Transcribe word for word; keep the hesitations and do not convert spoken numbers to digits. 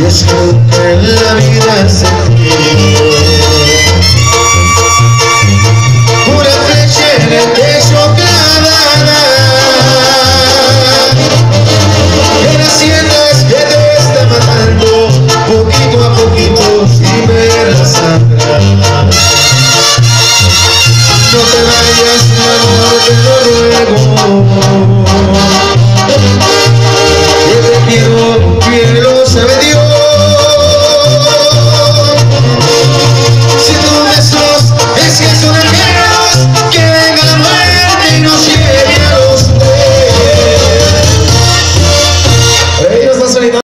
Y es que en la vida sentido una flecha en el pecho clavada, que la sientas que te está matando poquito a poquito sin ver la sangre. No te vayas, mi amor, te lo ruego.